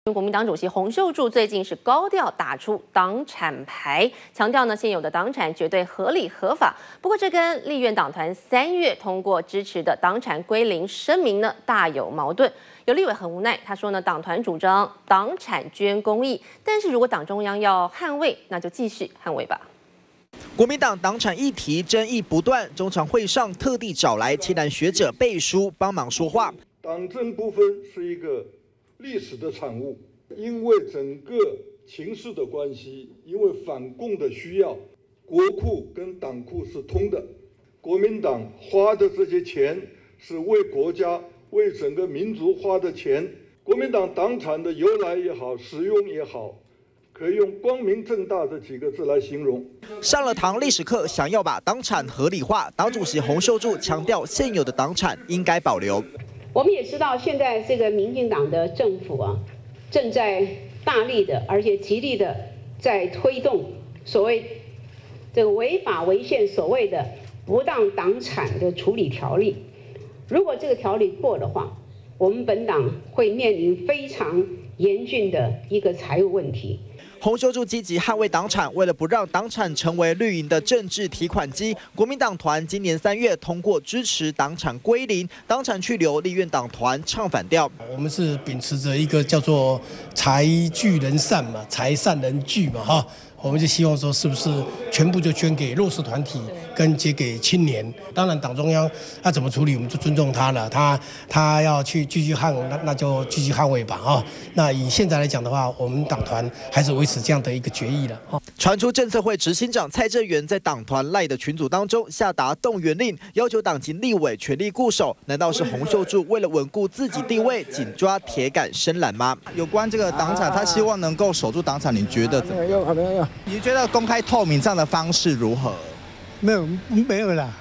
国民党主席洪秀柱最近是高调打出党产牌，强调呢现有的党产绝对合理合法。不过这跟立院党团3月通过支持的党产归零声明呢大有矛盾。有立委很无奈，他说呢党团主张党产捐公益，但是如果党中央要捍卫，那就继续捍卫吧。 国民党党产议题争议不断，中常会上特地找来七南学者背书帮忙说话。 党政不分是一个历史的产物，因为整个情势的关系，因为反共的需要，国库跟党库是通的。国民党花的这些钱是为国家、为整个民族花的钱。国民党党产的由来也好，使用也好。 可以用光明正大的几个字来形容。 上了堂历史课，想要把党产合理化，党主席洪秀柱强调，现有的党产应该保留。 我们也知道，现在这个民进党的政府啊，正在大力的，而且极力的在推动所谓这个违法违宪所谓的不当党产的处理条例。如果这个条例过的话，我们本党会面临非常严峻的一个财务问题。 洪秀柱积极捍卫党产，为了不让党产成为绿营的政治提款机，国民党团今年3月通过支持党产归零、党产去留，立院党团唱反调。 我们是秉持着一个叫做财聚人散嘛，财散人聚嘛，哈。 我们就希望说，是不是全部就捐给弱势团体，跟捐给青年？当然，党中央他怎么处理，我们就尊重他了。他要去继续捍，那就继续捍卫吧，啊。那以现在来讲的话，我们党团还是维持这样的一个决议了。 传出政策会执行长蔡正元在党团赖的群组当中下达动员令，要求党籍立委全力固守。难道是洪秀柱为了稳固自己地位，紧抓铁杆深蓝吗？ 有关这个党产，他希望能够守住党产，你觉得怎么样？ 没有。 你觉得公开透明这样的方式如何？ 没有啦。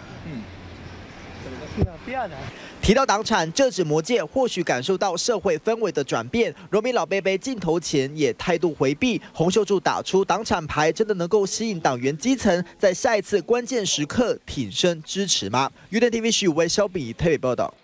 不要的。 提到党产，这指魔界或许感受到社会氛围的转变。荣民老伯伯镜头前也态度回避。洪秀柱打出党产牌，真的能够吸引党员基层在下一次关键时刻挺身支持吗？UDN TV 徐武威、肖炳仪特别报道。